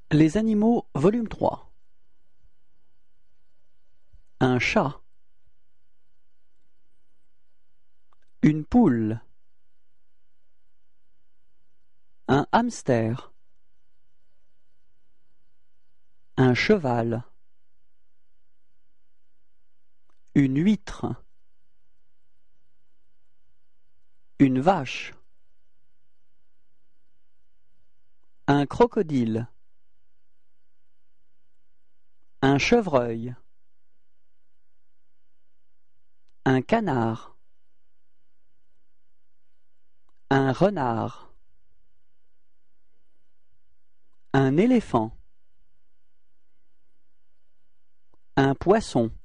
Les animaux, volume 3. Un chat. Une poule. Un hamster. Un cheval. Une huître. Une vache. Un crocodile. Un chevreuil. Un canard. Un renard. Un éléphant. Un poisson.